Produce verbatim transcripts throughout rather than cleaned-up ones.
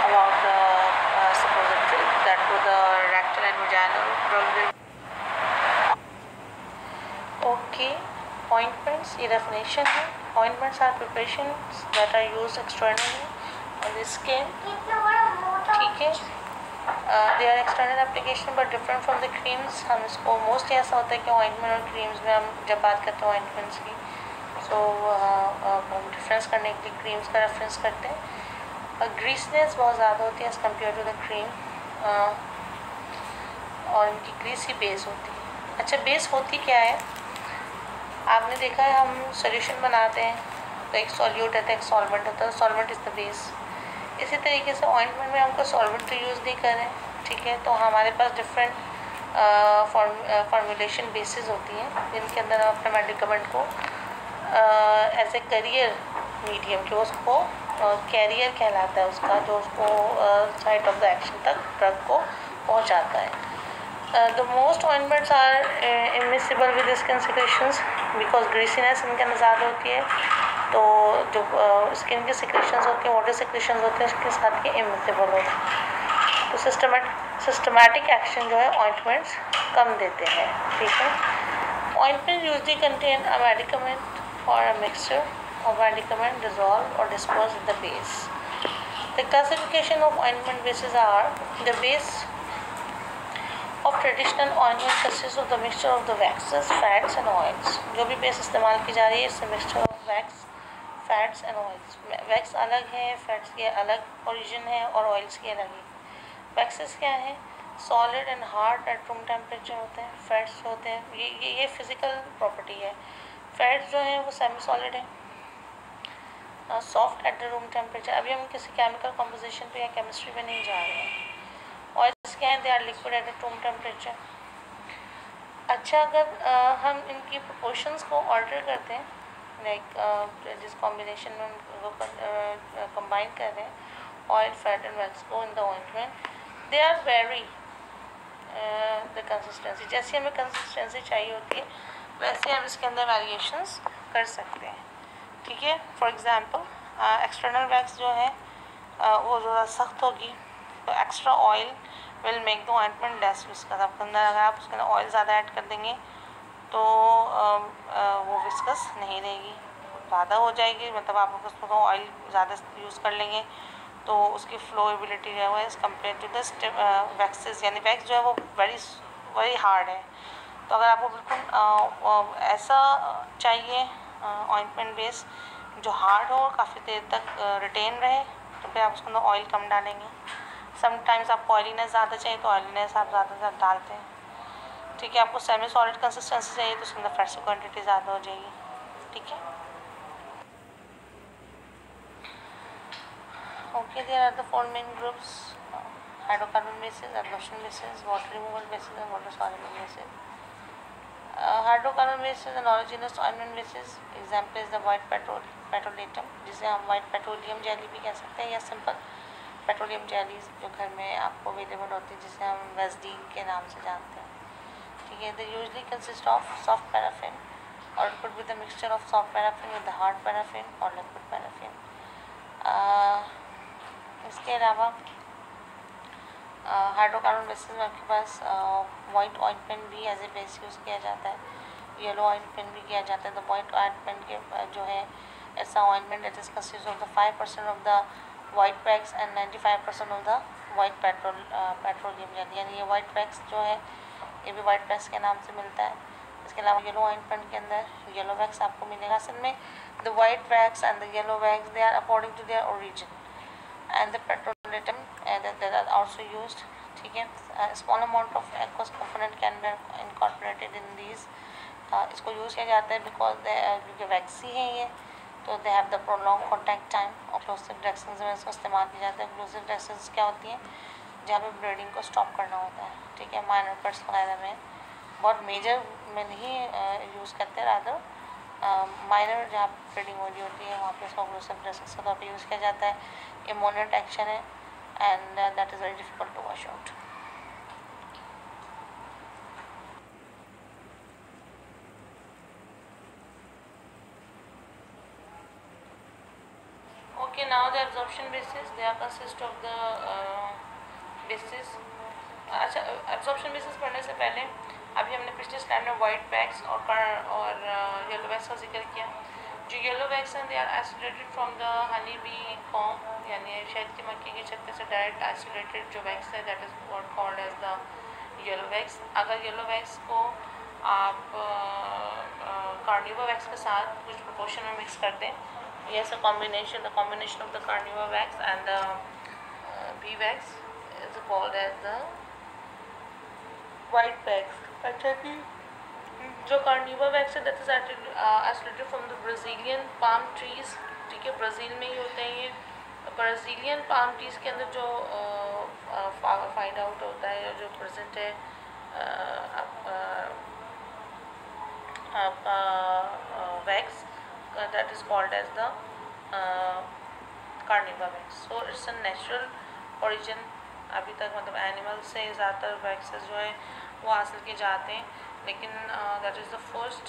about the uh, supposed truth that to the rectal and vaginal probably. Okay, ointments ये definition है. Ointments are preparations that are used externally on the skin. ठीक है. They are external application but different from the creams. हम इसको mostly ऐसा होता है कि ऑइंटमेंट और क्रीम्स में हम जब बात करते हैं ऑइंटमेंट्स की, सो हम डिफरेंस करने के लिए क्रीम्स का रेफरेंस करते हैं. ग्रीसनेस बहुत ज़्यादा होती है as compare to the cream, और इनकी ग्रीसी बेस होती है. अच्छा, बेस होती क्या है? आपने देखा है हम सोल्यूशन बनाते हैं तो एक सॉल्यूट होता है, एक सॉल्वेंट होता है. Solvent is the base. इसी तरीके से ऑइंटमेंट में हमको सॉल्वेंट तो यूज़ नहीं करें, ठीक है. तो हमारे पास डिफरेंट फॉर्मुलेशन बेसिस होती हैं जिनके अंदर हम अपने मेडिकमेंट को एज ए करियर मीडियम, जो उसको कैरियर uh, कहलाता है उसका, जो उसको साइट ऑफ द एक्शन तक ड्रग को पहुंचाता है. The most ointments are immiscible with skin secretions because greasiness इनके अंदर ज़्यादा होती है. तो जो स्किन की सिक्रेशंस होती हैं, वाटर सिक्रेशंस होते हैं, उसके साथ ये इमिसिबल होते हैं. तो सिस्टमेट सिस्टमैटिक एक्शन जो है ऑइंटमेंट्स कम देते हैं, ठीक है. Ointment usually contain a medicament और a mixture of medicament dissolve or disperse in the base. The classification of ointment bases are: the base of traditional ointment consists of the mixture of the waxes, fats and oils. जो भी base इस्तेमाल की जा रही है इससे mixture of wax, fats and oils. wax अलग है, fats के अलग origin है और oils के अलग है. waxes क्या है? solid and hard at room temperature होते हैं. fats होते हैं, ये ये ये physical property है. fats जो है वो semi solid है, soft at the room temperature. अभी हम किसी केमिकल कंपोजिशन पे या केमिस्ट्री में नहीं जा रहे हैं. ऑयल्स क्या हैं? They are liquid at the room temperature. अच्छा, अगर uh, हम इनकी प्रोपोर्शंस को ऑल्टर करते हैं, लाइक like, uh, जिस कॉम्बिनेशन में उनको कंबाइन uh, कर रहे हैं ऑयल, फैट एंड वैक्स को in the ointment, they are very the consistency. जैसी हमें कंसिस्टेंसी चाहिए होती है वैसे हम इसके अंदर वेरिएशंस कर सकते हैं, ठीक है. फॉर एग्ज़ाम्पल एक्सटर्नल वैक्स जो है uh, वो ज़्यादा सख्त होगी, तो extra oil will make the ointment less viscous. आपके अंदर अगर आप उसके अंदर ऑयल ज़्यादा ऐड कर देंगे तो uh, uh, वो विस्कस नहीं रहेगी, ज़्यादा हो जाएगी. मतलब आप उसमें ऑयल ज़्यादा यूज़ कर लेंगे तो उसकी फ्लोएबिलिटी जो है as compare to the waxes, यानी वैक्स जो है वो वेरी वेरी हार्ड है. तो अगर आपको बिल्कुल uh, ऐसा चाहिए ऑइंटमेंट बेस जो हार्ड हो और काफ़ी देर तक रिटेन रहे, तो फिर आप उसके अंदर ऑयल कम डालेंगे. समटाइम्स आपको ऑयलीनेस ज़्यादा चाहिए तो ऑयलीनेस आप ज़्यादा ज़्यादा डालते हैं, ठीक है. आपको सेमी सॉलिड कंसिस्टेंसी चाहिए तो उसके अंदर फैट्स की क्वान्टिटी ज़्यादा हो जाएगी, ठीक है. Okay, there are the four main groups: hydrocarbon bases, absorption bases, water removal bases and water soluble bases. Hydrocarbon bases and oleaginous ointment bases. Example is the white petrol petrolatum, जिसे हम white petroleum jelly भी कह सकते हैं, या simple petroleum jellies जो घर में आपको अवेलेबल होती है, जिसे हम वेस्डीन के नाम से जानते हैं, ठीक है. They usually consist of soft paraffin और could with the mixture of soft paraffin with the hard paraffin और लिक्विड पैराफिन. इसके अलावा हाइड्रोकार्बन बेसिस में आपके पास वाइट ऑइंटमेंट भी एज ए बेस यूज़ किया जाता है, येलो ऑइंटमेंट भी किया जाता है. तो वाइट ऑइंटमेंट के uh, जो है ऐसा ointment that is consist of the five percent of the white wax and ninety five percent of the white petrol petroleum jelly. यानी ये वाइट वैक्स जो है ये भी वाइट वैक्स के नाम से मिलता है. इसके अलावा येलो ऑइंटमेंट के अंदर येलो वैक्स आपको मिलेगा. असल में the white wax and the yellow wax they are according to their origin and the petrolatum uh, that, that are also used, ठीक है. Small amount of aqueous component can be incorporated in these. uh, इसको use किया जाता है because क्योंकि waxy है ये, तो they have the prolong contact time. Occlusive dressings में इसको इस्तेमाल किया जाता है. ऑक्लूसिव ड्रेसिंग्स क्या होती हैं? जहाँ पे ब्लीडिंग को स्टॉप करना होता है, ठीक है. माइनर कट्स वगैरह में, बहुत मेजर में नहीं यूज़ करते, रादर माइनर जहाँ ब्लीडिंग हो रही होती है वहाँ पे इसको ऑक्लूसिव ड्रेसिंग्स के तौर पर यूज़ किया जाता है. इमोनेंट एक्शन है and that is very difficult to wash out. Okay, now the absorption basis they are consist of the bases. अच्छा, एब्जॉर्प्शन बेसिस पढ़ने से पहले अभी हमने पिछले स्लाइड में वाइट वैक्स और और येलो वैक्स का जिक्र किया। जो येलो वैक्स हैं they are isolated from the honey bee comb, यानी शहद की मक्खी के छत्ते से डायरेक्ट आइसोलेटेड जो वैक्स है that is what called as the yellow wax. अगर येलो वैक्स को आप कार्निवा वैक्स के साथ कुछ प्रोपोर्शन में मिक्स कर दें, yes, a combination the combination of the carnivore wax and the uh, bee wax is called as the white wax। अच्छा कि जो कार्निवा वैक्स है that is isolated from the Brazilian palm trees, ठीक है, Brazil में ही होते हैं ये। ब्राज़ीलियन पाम ट्रीज के अंदर जो फाइंड आउट होता है, जो प्रेजेंट है आपका wax, that is called as the uh, carnivore wax। so it's a natural origin। अभी तक मतलब एनिमल से ज़्यादातर वैक्सेस जो है वो हासिल किए जाते हैं, लेकिन that is the first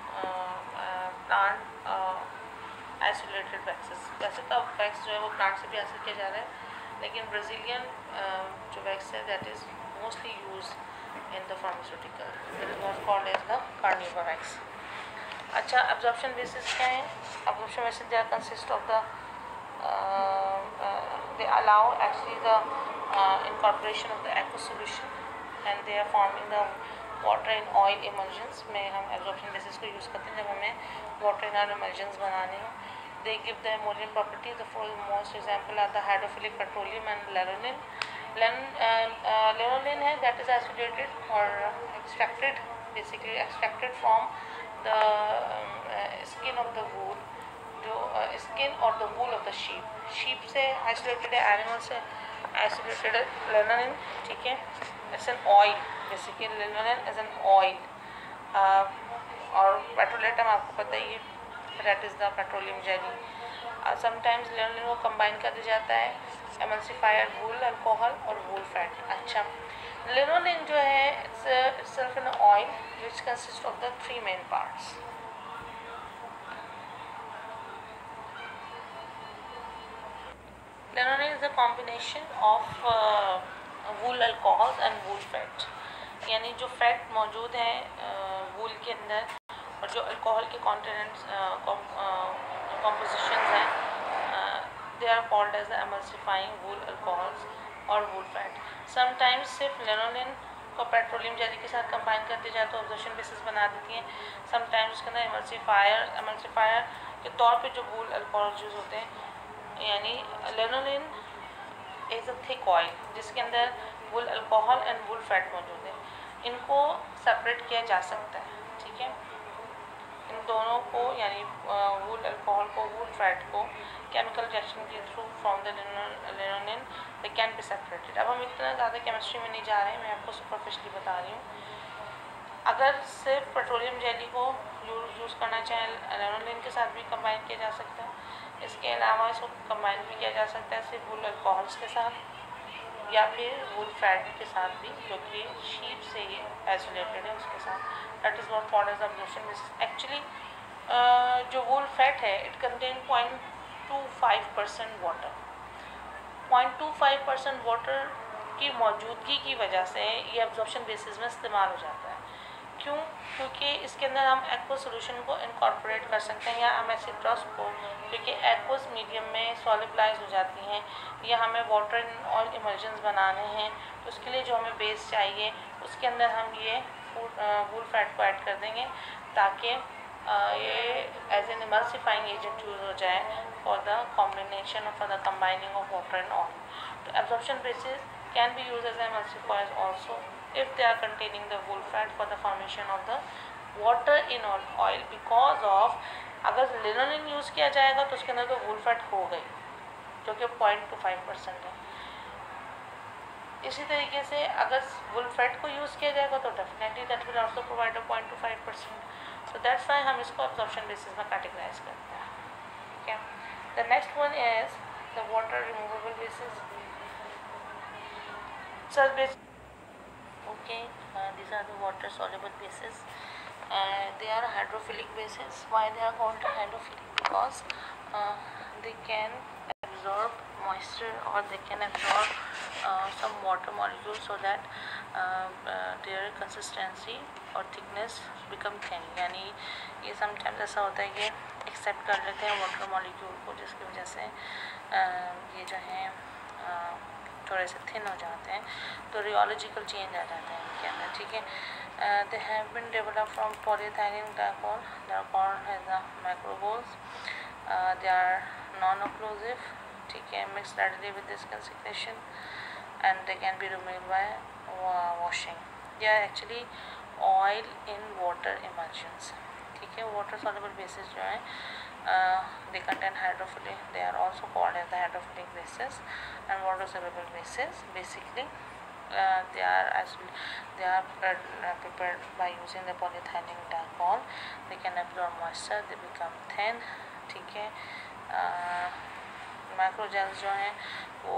plant isolated waxes. वैसे तो वैक्स जो है वो प्लांट से भी हासिल किया जा रहा है, लेकिन ब्राज़ीलियन uh, जो वैक्स है that is mostly use in the pharmaceutical, that is not called as the carnauba wax. अच्छा, एब्जॉर्प्शन बेसिस क्या है? एब्जॉर्प्शन basis they are consist of the they allow actually the incorporation of the aqua solution and they are forming the water in oil emulsions में हम absorption basis को use करते हैं जब हमें वाटर इन ऑयल इमल्जन्स बनाने हैं। They give the emollient properties. The for most example are the hydrophilic petroleum and lanolin. Lanolin है दैट इज आइसोलेटेड और extracted, basically extracted from the uh, skin of the wool, जो skin और the wool of the sheep. Sheep से isolated है, animal से isolated है lanolin, ठीक है। It's an oil, basically lanolin is an oil. और पेट्रोलेटम आपको पता ही है, that is the petroleum jelly. Sometimes lanolin को कंबाइन कर दिया जाता है एमल्सिफायर वूल अल्कोहल और वूल फैट। अच्छा, लेनोलिन जो है it's itself an oil which consists of the three main parts। Lanolin is a combination of uh, wool alcohols and wool fat, यानी जो फैट मौजूद है वूल uh, के अंदर और जो अल्कोहल के कॉन्टेनेंट्स कॉम्पोजिशंस हैं they are called as the emulsifying wool alcohols और वूल फैट। समटाइम्स सिर्फ लेनोलिन को पेट्रोलियम जेली के साथ कंबाइन कर दिया जाए तो ऑब्जर्वेशन बेसिस बना देती हैं। समटाइम्स उसके अंदर एमल्सिफायर एमल्सिफायर के तौर पे जो वूल अल्कोहल यूज होते हैं, यानी lanolin is a thick oil जिसके अंदर wool alcohol and wool fat मौजूद है। इनको सेपरेट किया जा सकता है, ठीक है। इन दोनों को यानी वूल अल्कोहल को वूल फैट को केमिकल रिएक्शन के through from the lanolin they can be separated. अब हम इतना ज़्यादा केमिस्ट्री में नहीं जा रहे हैं, मैं आपको सुपरफिशली बता रही हूँ। अगर सिर्फ पेट्रोलियम जेली को यूज़ यूज़ करना चाहें लेनोलिन के साथ भी कंबाइन किया जा सकता है। इसके अलावा इसको कंबाइन भी किया जा सकता है सिर्फ वूल अल्कोहल्स के साथ या फिर वूल फैट के साथ भी, जो कि शीप से ही आइसोलेटेड है उसके साथ। That is what called as observation bases. Actually जो वूल फैट है it contain point two five percent water. Point two five percent water की मौजूदगी की वजह से ये एब्जॉर्प्शन बेसिस में इस्तेमाल हो जाता है। क्यों? क्योंकि इसके अंदर हम एक्वा सॉल्यूशन को इनकॉर्पोरेट कर सकते हैं या हम एसिट्रॉस को, क्योंकि एक्वस मीडियम में सॉलिबलाइज हो जाती हैं, या हमें वाटर इन ऑयल इमल्जन्स बनाने हैं तो उसके लिए जो हमें बेस चाहिए उसके अंदर हम ये वूल फैट को ऐड कर देंगे ताकि ये as an emulsifying agent use हो जाए फॉर द कॉम्बिनेशन और for the combining of water and oil. तो absorption bases can be use as emulsifiers also if they are containing the wool fat for the formation of the water in oil, because of अगर lanolin use किया जाएगा तो उसके अंदर तो wool fat हो गई जो कि पॉइंट टू फाइव परसेंट है। इसी तरीके से अगर वूल फैट को यूज़ किया जाएगा तो definitely that will also provide a point two five percent. So that's why हम इसको एब्जॉर्प्शन बेसिस में कैटेगराइज करते हैं, ठीक है। The next one is the water removable bases. Sir bases okay, uh, these are the water soluble bases. Uh, they are hydrophilic bases. Why they are called hydrophilic? Because uh, they can absorb moisture or they can absorb uh, some water molecules so that uh, uh, their consistency और thickness become thin. यानी ये sometimes ऐसा होता है कि accept कर लेते हैं water molecule को, जिसकी वजह से uh, ये जो है uh, थोड़े से थिन हो जाते हैं, तो रियोलॉजिकल चेंज आ जाता है इनके अंदर, ठीक है. They have been developed from polyethylene glycol, they are called as the macrogols, they are non occlusive, ठीक है, mix readily with the skin secretion and they can be removed by washing. They are actually oil in water emulsions, ठीक है. Water soluble basis जो है Uh, they contain hydrophilic, they are also called as the hydrophilic bases and water soluble bases. Basically uh, they are as they are prepared, uh, prepared by using the polyethylene glycol. They can absorb moisture, they become thin, ठीक है. माइक्रोजेल्स जो हैं वो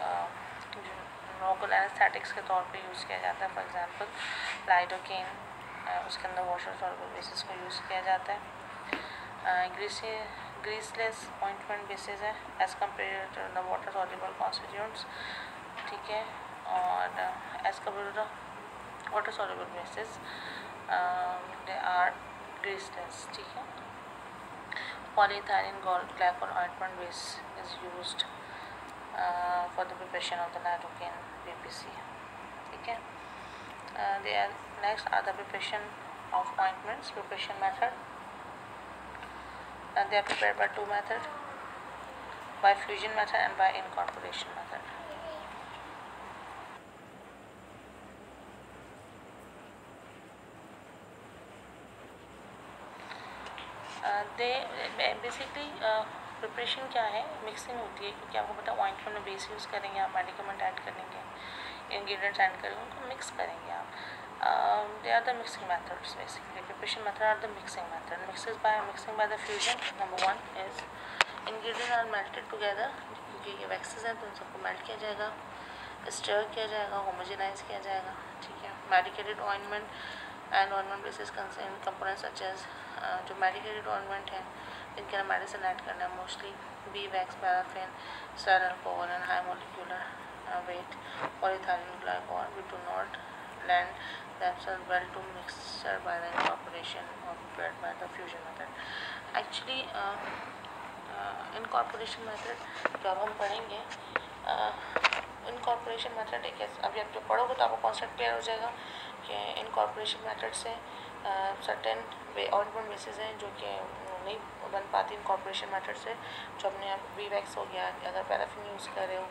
local anaesthetics के तौर पे use किया जाता है. फॉर एग्जांपल लाइडोकेन, उसके अंदर वाटर सॉल्युबल बेसिस को यूज़ किया जाता है. ग्रीसी ग्रीसलेस ऑइंटमेंट बेसिस है as compare to the water soluble constituents, ठीक है. और as compare to the water soluble bases they are greaseless, ठीक है. Polyethylene glycol ointment base is used for the preparation of the lidocaine B P C, ठीक है. They are next are the preparation of ointments. Preparation method, and they are prepared by two methods, by fusion method and by incorporation method. uh, they basically uh, preparation क्या है, mixing होती है, क्योंकि आपको पता है ऑइंटमेंट में base use करेंगे आप, मेडिकमेंट ऐड करेंगे, इंग्रेडिएंट्स ऐड करेंगे, उनको मिक्स करेंगे आप. Um, they are the mixing methods basically. Preparation method are the mixing method. Mixes by mixing by the fusion. Number one is ingredients are melted together. क्योंकि ये waxes हैं तो उन सबको melt किया जाएगा, stir किया जाएगा, homogenize किया जाएगा, ठीक है. Medicated ointment and ointment bases contain components such as uh, जो medicated ointment है इनके अंदर medicine ऐड करना है mostly bee wax, paraffin, stearin alcohol and high molecular uh, weight polyethylene glycol. We do not lend themselves well to mixture by the incorporation or prepared by the fusion method. Actually uh, uh, incorporation method जब हम पढ़ेंगे, incorporation method एक अभी आप जब पढ़ोगे तो आपको कॉन्सेप्ट क्लियर हो जाएगा कि incorporation method से certain ऑइंटमेंट बेसिस हैं जो कि नहीं बन पाती incorporation method से. जो अपने आप बी वैक्स हो गया, अगर पैराफिन यूज़ कर रहे हो,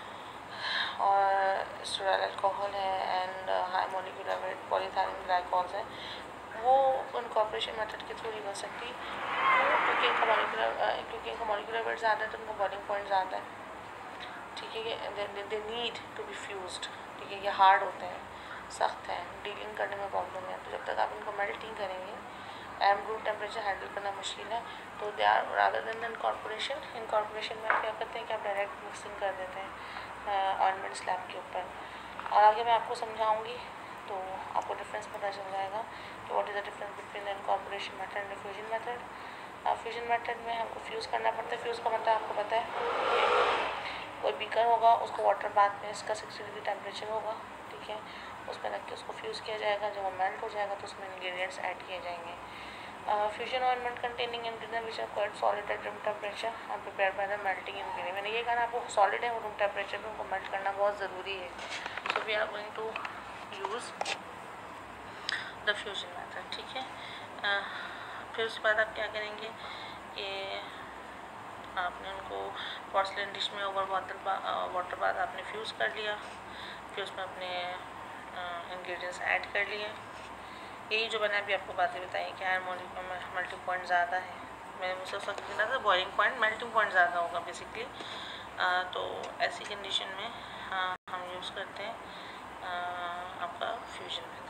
और स्टेराइल अल्कोहल है and high molecular weight polyethylene glycols है, वो इनकॉर्पोरेशन मेथड के थ्रू नहीं बन सकती, क्योंकि इनका मॉलिक्यूलर क्योंकि इनका मॉलिक्यूलर वेट ज़्यादा है तो उनका बॉइलिंग पॉइंट ज़्यादा है, ठीक है. They need to be fused, ठीक है. ये हार्ड होते हैं, सख्त हैं, डीलिंग करने में प्रॉब्लम है. तो जब तक आप इनको मेल्टिंग करेंगे, एम रूम टेम्परेचर हैंडल करना मुश्किल है. तो they are rather than the incorporation. Incorporation में आप क्या करते हैं कि आप डायरेक्ट मिक्सिंग कर देते हैं ऑइंटमेंट स्लैब के ऊपर. और आगे मैं आपको समझाऊंगी तो आपको डिफरेंस पता चल जाएगा कि what is the difference between the incorporation method and the fusion method. Fusion method में हमको फ्यूज़ करना पड़ता है. फ्यूज़ का मतलब आपको पता है, कोई बीकर होगा, उसको वाटर बाथ में इसका सिक्सटी डिग्री टेम्परेचर होगा, ठीक है. उसमें रख के उसको फ्यूज़ किया जाएगा. जब वो मेल्ट हो जाएगा तो उसमें इंग्रेडिएंट्स ऐड किए जाएंगे. Fusion ointment containing ingredient which are quite solid at room temperature and prepared by the melting ingredient. मैंने ये कहा आपको सॉलिड है वो रूम टेम्परेचर में उनको मेल्ट करना बहुत ज़रूरी है. So we are going to use the fusion method, ठीक है. uh, फिर उसके बाद आप क्या करेंगे कि आपने उनको पोर्सलिन डिश में ओवर वाटर वाटर बाद आपने फ्यूज़ कर लिया, फिर उसमें अपने इंग्रेडिएंट्स ऐड कर लिए. यही जो मैंने अभी आपको बातें बताई कि आयरन मेल्टिंग पॉइंट ज़्यादा है, मैंने मुझसे उसका कहना था बॉइलिंग पॉइंट, मेल्टिंग पॉइंट ज़्यादा होगा बेसिकली. तो ऐसी कंडीशन में आ, हम यूज़ करते हैं आ, आपका fusion method.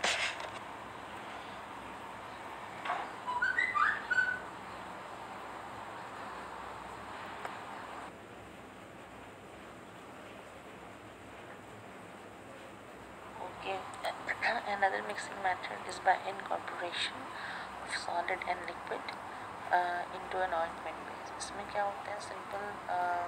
Another mixing method is by incorporation of solid and liquid uh, into an ointment base. इसमें क्या होता है, simple uh, we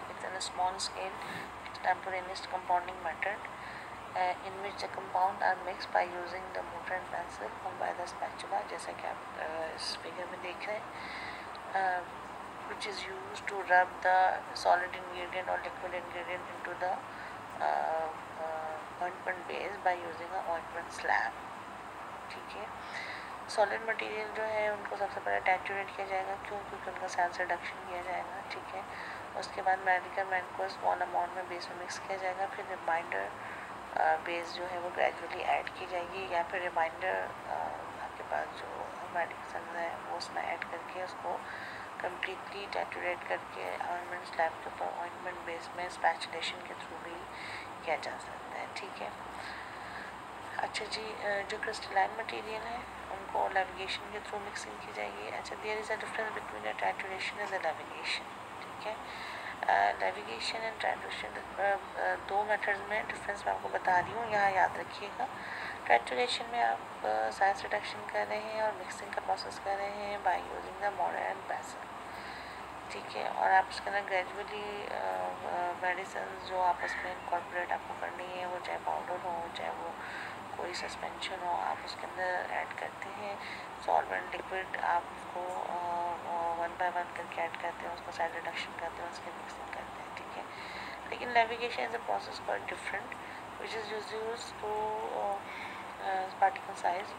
It's in a small scale extemporaneous compounding method uh, in which the compound are mixed by using the mortar and pestle or by the spatula, जैसा कि आप uh, इस figure में देख रहे हैं, uh, which is used to rub the solid ingredient or liquid ingredient into the uh, uh, ointment base by using a ointment slab. ठीक है, सॉलिड मटेरियल जो है उनको सबसे पहले टैचुरेट किया जाएगा, क्यों? क्योंकि उनका सैल्स रिडक्शन किया जाएगा. ठीक है, उसके बाद मेडिकामेंट को स्मॉल अमाउंट में बेस में मिक्स किया जाएगा. फिर रिमाइंडर बेस जो है वो ग्रेजुअली ऐड की जाएगी, या फिर रिमाइंडर आपके पास जो मेडिसिन है वो उसमें ऐड करके उसको कम्प्लीटली टैचुरेट करके ऑइंटमेंट स्लैब के ऊपर ऑइंटमेंट बेस में स्पैचुलेशन के थ्रू भी किया जा सकता है. ठीक है. अच्छा जी, जो क्रिस्टलाइन मटेरियल है उनको लेविगेशन के थ्रू मिक्सिंग की जाएगी. अच्छा, there is a difference between the trituration and the levigation. ठीक है, लेविगेशन एंड टैचुरेशन दो मेथड्स में डिफरेंस मैं आपको बता रही हूँ, यहाँ याद रखिएगा. टैचुरेशन में आप साइज रिडक्शन कर रहे हैं और मिक्सिंग का प्रोसेस कर रहे हैं by using the mortar and pestle. ठीक है, और आप उसके अंदर ग्रेजुअली मेडिसिन जो आप उसमें इनकॉर्पोरेट आपको करनी है, वो चाहे पाउडर हो चाहे वो कोई सस्पेंशन हो, आप उसके अंदर ऐड करते हैं. सॉल्वेंट लिक्विड आप उसको वन बाय वन करके ऐड करते हैं, उसको साइड रिडक्शन करते हैं, उसके मिक्सिंग करते हैं. ठीक है, लेकिन levigation is a process quite different which is used to particle size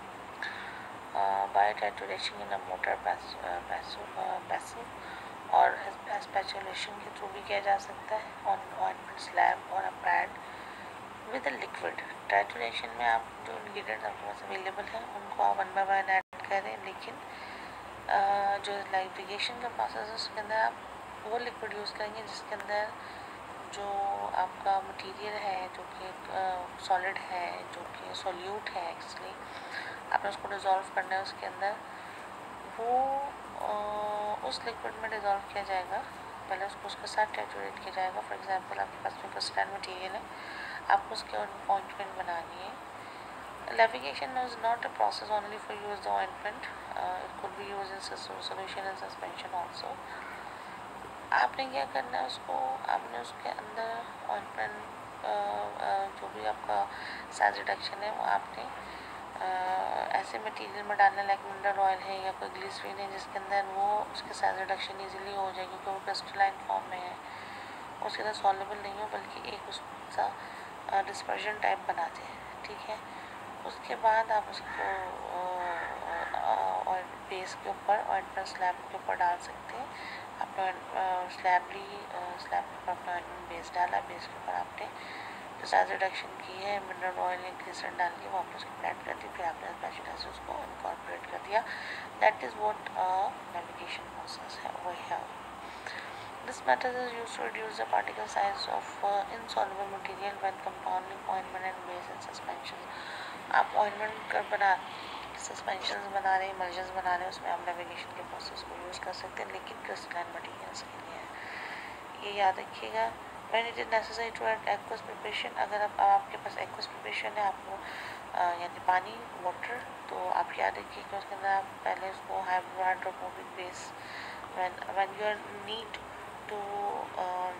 by trituration in a mortar pestle और स्पैचुलेशन के थ्रू भी किया जा सकता है ऑन ऑइंटमेंट स्लैब और a pad with a liquid. Trituration में आप जो इंग्रेडिएंट्स आपके पास अवेलेबल हैं उनको आप वन बाय वन ऐड करें, लेकिन uh, जो लेविगेशन का प्रोसेस है उसके अंदर आप वो लिक्विड यूज़ करेंगे जिसके अंदर जो आपका मटेरियल है जो कि सॉलिड uh, है, जो कि सोल्यूट है, एक्चुअली आपने उसको डिज़ोल्व करना है उसके अंदर, वो uh, उस लिक्विड में डिज़ोल्व किया जाएगा. पहले उसको उसके साथ टैचुरेट किया जाएगा. फॉर एग्जांपल आपके पास में क्रिस्टलाइन मटेरियल है, आपको उसके ऑइंटमेंट बनानी है. Levigation is not a process only for use the ointment, it could be use in solution and suspension also. आपने क्या करना है, उसको आपने उसके अंदर ऑइंटमेंट जो भी आपका साइज रिडक्शन है वो आपने uh, ऐसे मटेरियल में डालना, लाइक मिनरल ऑयल है या कोई ग्लिसरीन है, जिसके अंदर वो उसके साइज रिडक्शन ईजिली हो जाएगी क्योंकि वो क्रिस्टलाइन फॉर्म में है, उसके अंदर सॉल्युबल नहीं हो बल्कि एक उसका डिस्पर्जन टाइप बनाते हैं. ठीक है, उसके बाद आप उसको ऑयल बेस के ऊपर ऑइंटमेंट स्लैब के ऊपर डाल सकते हैं. आपने स्लैब ली, स्लैब के ऊपर अपना ऑइंटमेंट बेस डाला, बेस के ऊपर आपने जो साइज रिडक्शन की है मिनरल ऑयल या ग्लिसरीन डाल के वो आपने उसको ऐड कर दी, फिर आपने स्पैचुला से उसको इनकॉर्पोरेट कर दिया. That is what levigation process है. वही है. This method is used to reduce the particle size of uh, insoluble material when compounding ointment and base and suspension. आप ointment का बना सस्पेंशन बना रहे हैं, इमल्शंस बना रहे हैं, उसमें आप नेविगेशन के प्रोसेस को यूज़ कर सकते हैं, लेकिन क्रिस्टलाइन मटेरियल्स के लिए है. ये याद रखिएगा. When it is necessary to add aqueous preparation, अगर आप आपके पास aqueous preparation है, आपको यानी पानी वाटर, तो आप याद रखिए कि उसके अंदर आप पहले उसको hydrophobic base when when you need to um,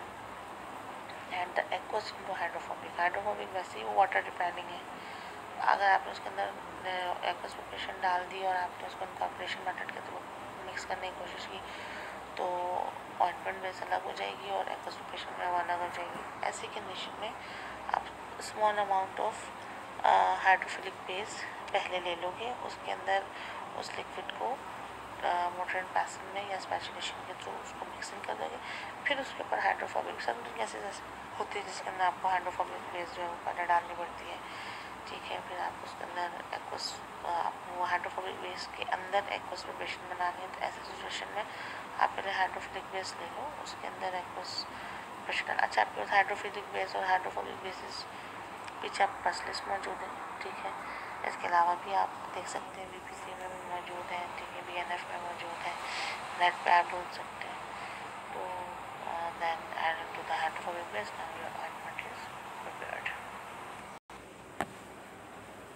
add the aqueous into hydrophobic hydrophobic वैसे ही वो वाटर डिपेंडिंग है. अगर आपने उसके अंदर एक्वस प्रिपरेशन डाल दी और आपने उसको इनकॉर्पोरेशन मेथड के थ्रू मिक्स करने की कोशिश की तो ऑइंटमेंट बेस अलग हो जाएगी और एक्वस प्रिपरेशन में अलग हो जाएगी. ऐसी कंडीशन में आप small amount of hydrophilic base पहले ले लोगे, उसके अंदर उस लिक्विड को मोटर एंड पेसल में या स्पैचुलेशन के थ्रू उसको मिक्सिंग कर दोगे. फिर उसके ऊपर हाइड्रोफोबिक समथिंग ऐसे जैसे होती है जिसके अंदर आपको हाइड्रोफोबिक बेस जो है वो पहले डालनी पड़ती है. ठीक है, फिर आप उसके अंदर एक्वस आपको हाइड्रोफोबिक बेस के अंदर एक्वस प्रिपरेशन बनानी है. तो ऐसे सिचुएशन में आप पहले हाइड्रोफिलिक बेस ले लो, उसके अंदर एक्वस प्रिपरेशन. अच्छा, आपके पास हाइड्रोफिलिक बेस और हाइड्रोफोबिक बेसिस पीछे आपके पास लिस्ट मौजूद है. ठीक है, इसके अलावा भी आप देख सकते हैं बीपीसी में भी मौजूद है. ठीक है, बीएनएफ में मौजूद है, नेट पे आप ढूंढ सकते हैं. तो then add to the hydrophobic base, now your ointment is prepared.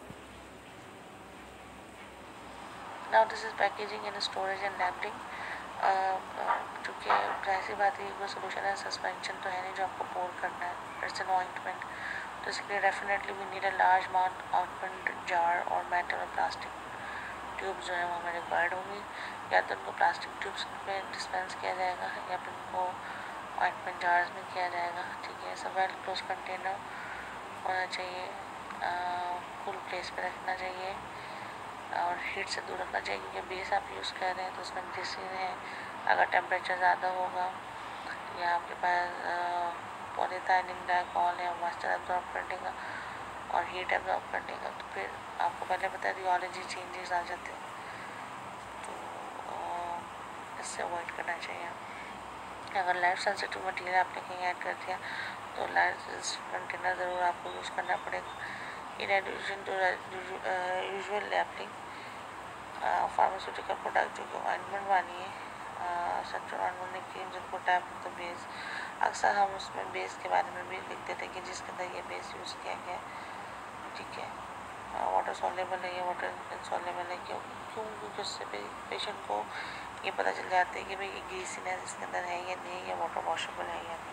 Now this is packaging and storage and labeling. चूँकि जाहिर सी बात है कोई सोल्यूशन है सस्पेंशन तो है नहीं जो आपको पोर करना है, इट्स एन ऑइंटमेंट, तो इसके लिए definitely we need a large amount ointment jar और मेटल और प्लास्टिक ट्यूब्स जो है वो हमें रिक्वायर्ड होंगी। या तो उनको प्लास्टिक ट्यूब्स में डिस्पेंस किया जाएगा या फिर उनको ऑइंटमेंट जार्स में किया जाएगा। ठीक है, सब वेल क्लोज कंटेनर होना चाहिए, कूल प्लेस पे रखना चाहिए और हीट से दूर रखना चाहिए, क्योंकि बेस आप यूज़ कर रहे हैं तो उसमें ग्लिसरीन है। अगर टेम्परेचर ज़्यादा होगा या आपके पास पॉलीथाइलिन ग्लाइकॉल है, मॉइस्चर एब्जॉर्ब कर देगा और हीट एब्जॉर्ब कर देगा, तो फिर आपको पहले पता है रियोलॉजी चेंजेस आ जाते हैं, तो इससे अवॉइड करना चाहिए। अगर लाइफ सेंसिटिव मटेरियल आपने कहीं ऐड कर दिया तो लाइफ कंटेनर ज़रूर आपको यूज़ करना पड़ेगा। In addition to usual labelling pharmaceutical product जो कि ऑइंटमेंट वाली है, सेंट्रल ऑइंटमेंट क्रीम जिनको टैप द बेस, अक्सर हम उसमें बेस के बारे में भी लिख देते हैं कि जिसके अंदर ये बेस यूज़ किया गया है। ठीक है, वाटर सॉल्युबल है या वाटर इनसॉल्युबल है, क्यों क्यों क्योंकि उससे पेशेंट को ये पता चल जाता है कि भाई ये ग्रीसीनेस इसके अंदर है या नहीं, या वाटर वॉशेबल है या नहीं।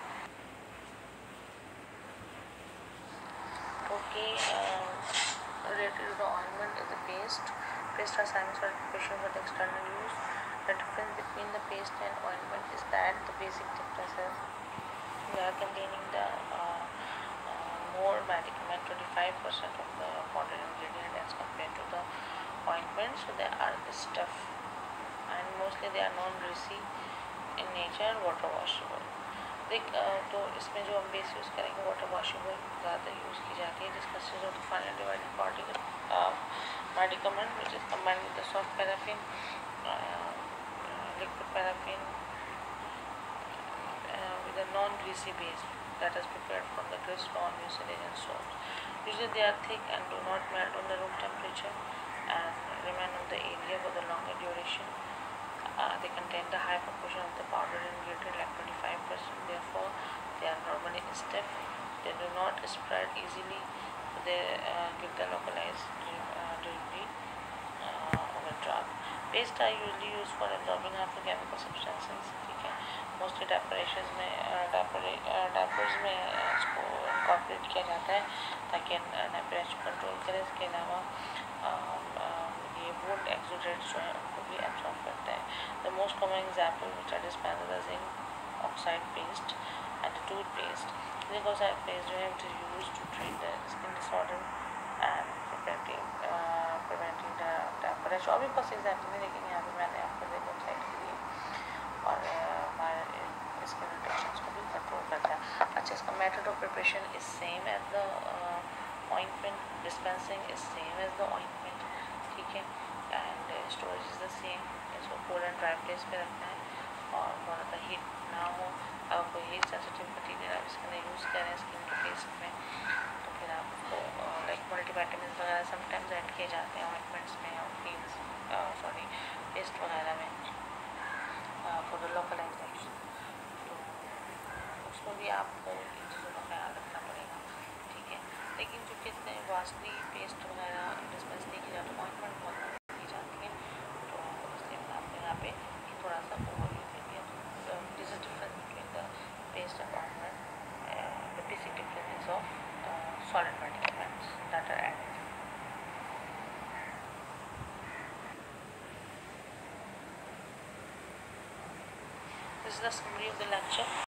Okay, related to the ointment is the paste. Paste are assignments for preparation for the external use. The difference between the paste and ointment is that the basic difference is we are containing the uh, uh, more medicament, twenty-five percent of the important ingredient as compared to the ointment. So they are stiff and mostly they are non-greasy in nature and water washable. देख तो इसमें जो हम base use करेंगे water washable ज़्यादा use की जाती है, जिसका जो final divided particle medicament which is combined with the soft paraffin, liquid paraffin with a non-greasy base that is prepared from the glycerol, mucilage and salt. Usually they are thick and do not melt on the room temperature and remain on the area for the longer duration. Uh, they contain the high proportion of the powdered ingredient like twenty-five percent, therefore they are normally stiff, they do not spread easily, so they uh, give the localized uh, delivery uh, of a drug. Paste are usually used for absorbing harmful chemical substances. ठीक है, mostly डायपरेशंस में diapers में इसको incorporate किया जाता है ताकि temperature control करे। इसके अलावा ये वुड एक्सुडेट्स जो है उनको भी एब्जॉर्ब करता है। The most common example which are dispensed the zinc oxide paste and tooth paste. Zinc oxide paste जो है which is used to treat the skin disorder and preventing preventing the temperature. और भी बहुत से example हैं, लेकिन यहाँ पे मैंने आपको जिंक ऑक्साइड के लिए और हमारे स्किन इन्फेक्शंस को भी कंट्रोल करता है। अच्छा, इसका method of preparation is same as the ointment, dispensing is same as the ointment. ठीक है, and storage is the same. इसको कोल्ड एंड ड्राई प्लेस पे रखना है और बहुत ज़्यादा हीट ना हो। अगर कोई हीट सेंसिटिव मटीरियल आप इसके अंदर यूज़ कर रहे हैं स्किन के पेस्ट में, तो फिर आप उसको लाइक मल्टीविटामिन वगैरह समटाइम्स ऐड किए जाते हैं ऑइंटमेंट्स में और क्रीम्स सॉरी पेस्ट वगैरह में फॉर द लोकलाइजेशन, तो उसको भी आपको इन चीज़ों का ख्याल रखना पड़ेगा। ठीक है, लेकिन जो कि इतने वास्टली पेस्ट वगैरह डिस्पेंस नहीं की जाती, ऑइंटमेंट बहुत की जाती है, तो इसलिए मैं आपको यहाँ पे थोड़ा सा ओवरव्यू दे दिया। तो this is difference between the paste and ointment, the basic difference of solid medicaments that are added. This is the summary of the lecture.